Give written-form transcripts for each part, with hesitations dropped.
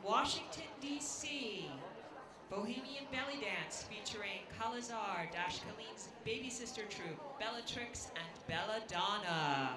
Washington, D.C., Bohemian Belly Dance featuring Kalazar, Dash Kaleem's baby sister troupe, Bellatrix and Belladonna.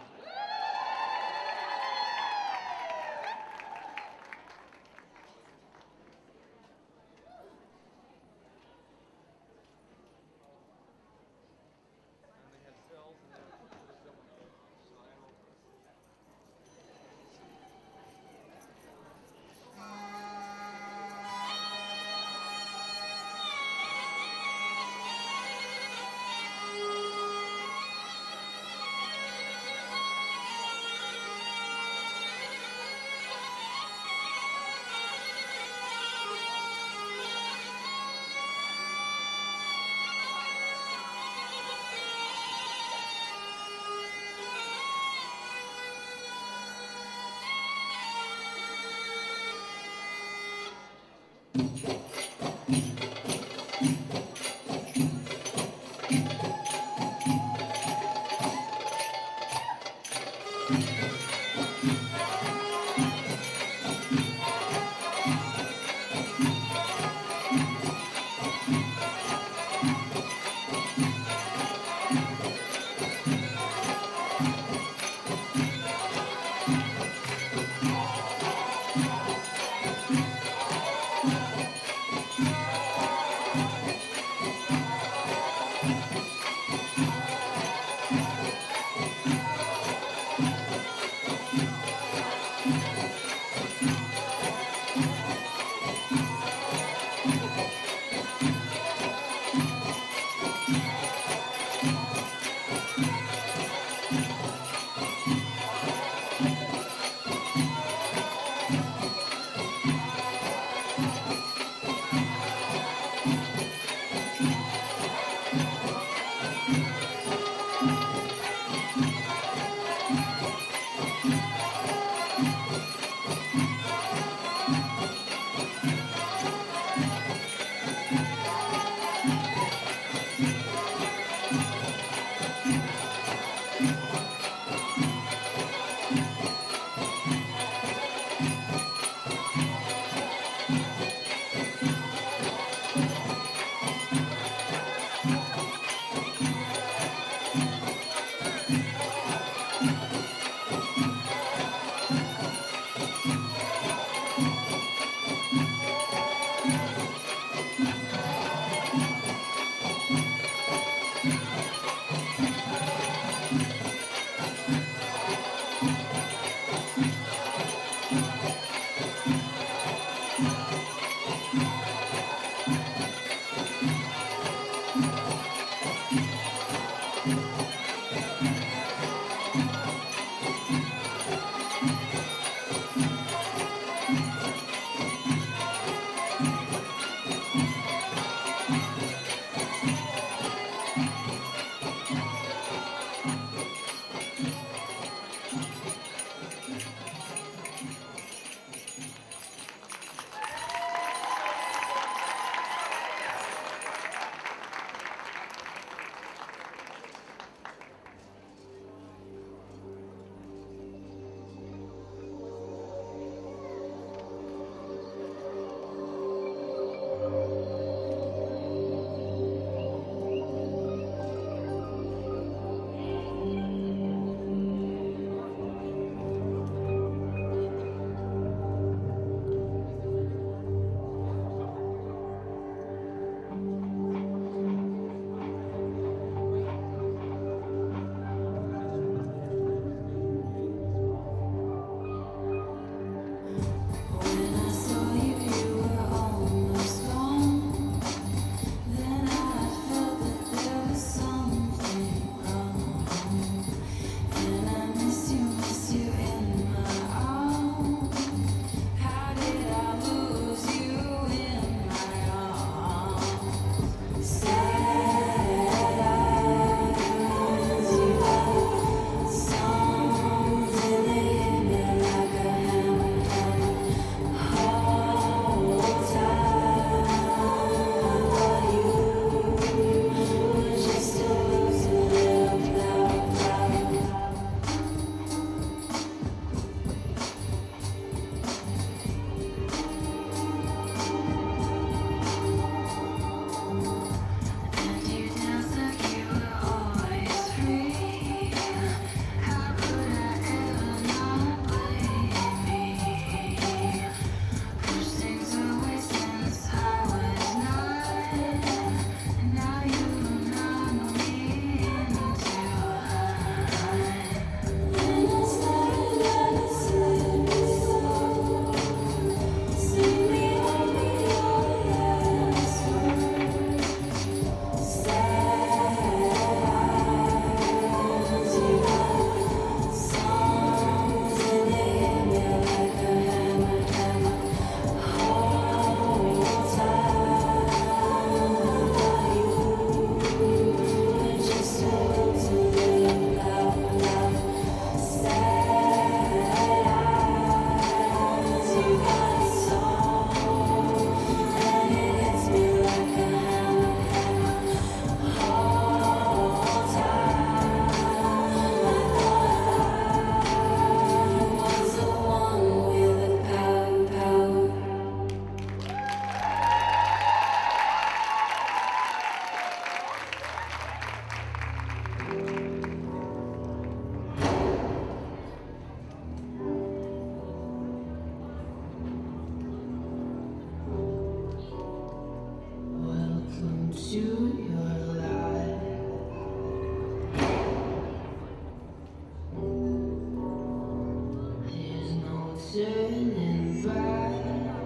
turning back.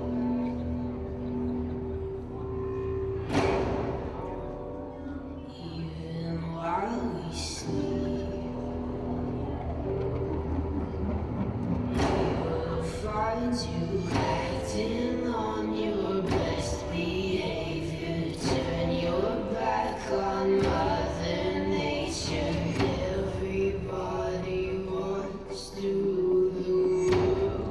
Even while we sleep, you'll find you acting on your best behavior. Turn your back on Mother Nature. Everybody wants to rule the world.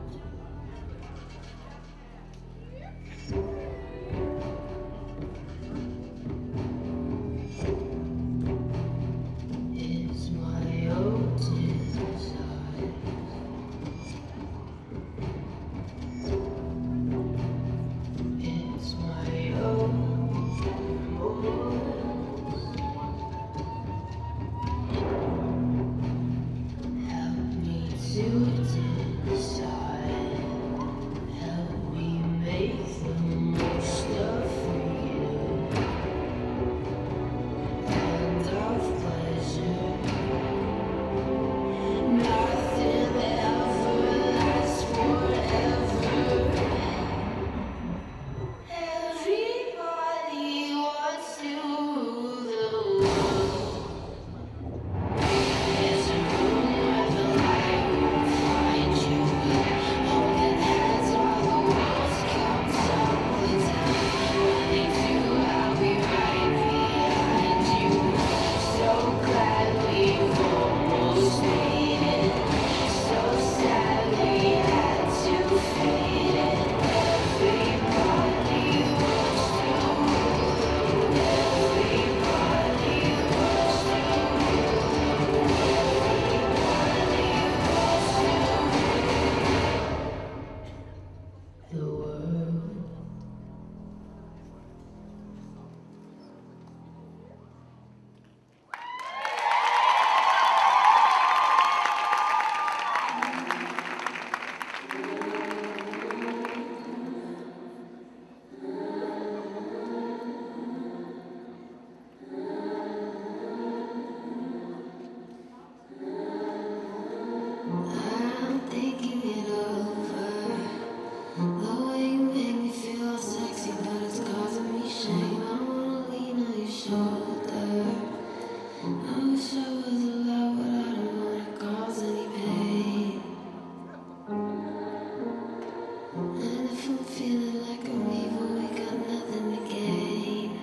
It's my own desire. It's my own remorse. Help me to decide. Help me make the most of freedom and of pleasure. Nothing ever lasts forever. Everybody wants to rule the world. There's a room where the light won't find you. Holding hands while the walls come tumbling down. When they do, I'll be right behind you. So glad we've almost made it. So sad we had to fade it. Everybody wants to rule the world. Everybody wants to rule the world. I'm thinking it over. The way you make me feel all sexy, but it's causing me shame. I wanna lean on your shoulder. I wish I was allowed, but I don't wanna cause any pain. And if I'm feeling like I'm evil, we got nothing to gain.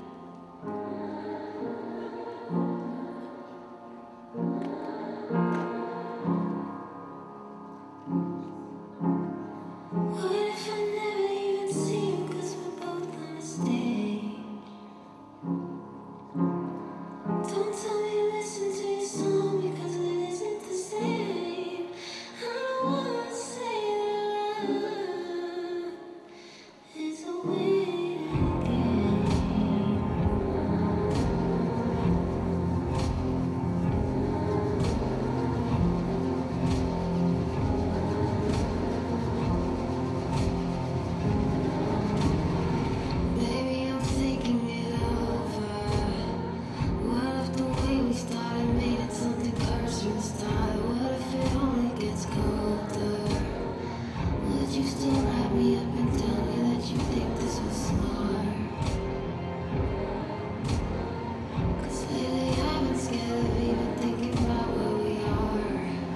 What if I never even see him, 'cause we're both on a stage? Don't tell me listen to your song, because it isn't the same. I don't wanna say that love is a waiting game. Baby, I'm thinking it over. What if the way we started made it something cursed from the start? What if it only gets colder? Would you still wrap me up and tell me that you think this was smart? 'Cause lately I've been scared of even thinking about where we are.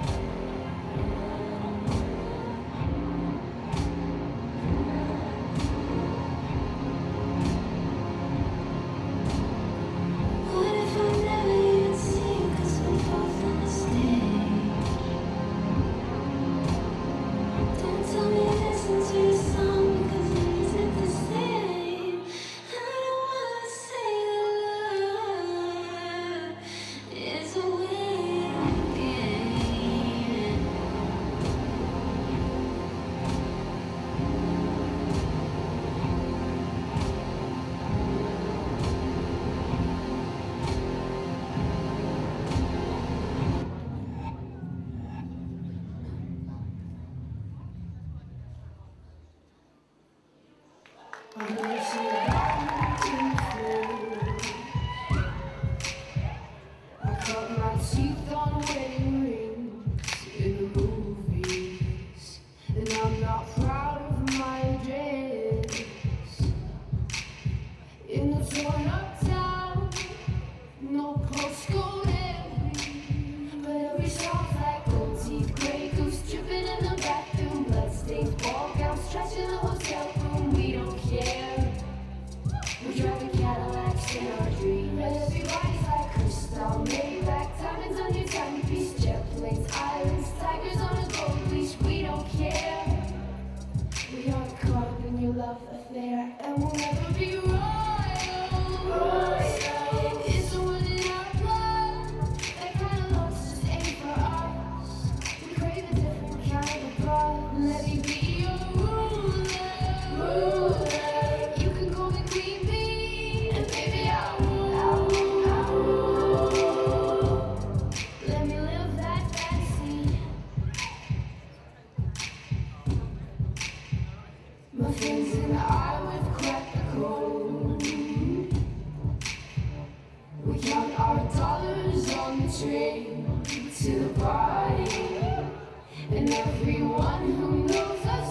What if I never even see you, 'cause we're both on the stage? Don't tell me listen to your song, because it isn't the same. I don't wanna say that love is a waiting game. I'm missing back to you. I cut my teeth on wedding rings in the movies. Let me be your ruler. You can call me Queen Bee, and baby I'll rule. Let me live that fantasy. My friends and I would crack the code. We count our dollars on the train to the party, and everyone who knows us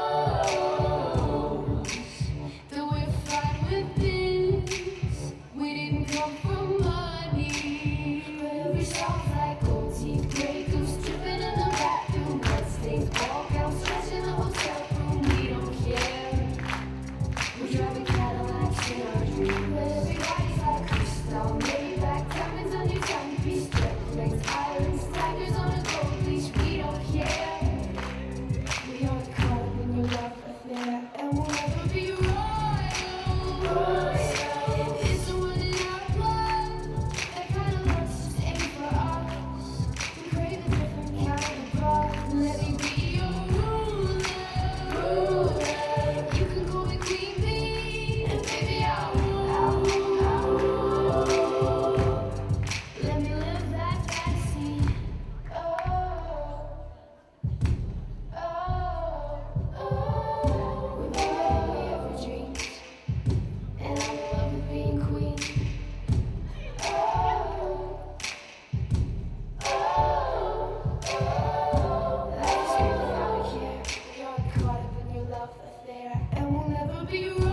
knows that we're fine with this. We didn't come for money, but every song's like gold teeth, Grey Goose dripping in the bathroom, bloodstains, ball gowns, stretch in the hotel room. We don't care. We're driving Cadillacs in our dreams, but everybody's like crystal, Maybach, diamonds on your timepiece, jet planes, islands, tigers on a gold leash. We don't care. We aren't caught up in your love affair, and we'll never be royal. It's the one in our blood. That kind of love's just ain't for us. We crave a different kind of blood. Let me be your ruler. You can call me Queen Bee, and baby I'll rule. Let me live that fantasy. Oh, we're better than we ever dreamed, and I'm in love with being queen. Life is great without a care. We aren't caught up in your love affair, and we'll never be royal.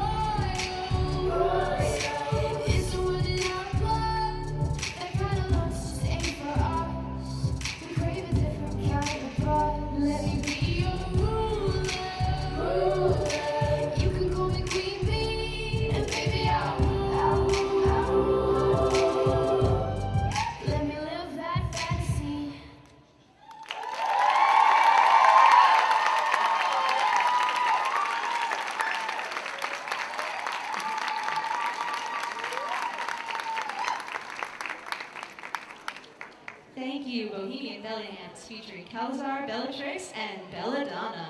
It's the one in our blood. That kind of love just ain't for us. We crave a different kind of blood. Let me be your ruler. You can call me Queen Bee, and baby I'll rule. Let me live that fantasy. Thank you, Bohemian Belly Dance featuring Calazar, Bellatrix, and Belladonna.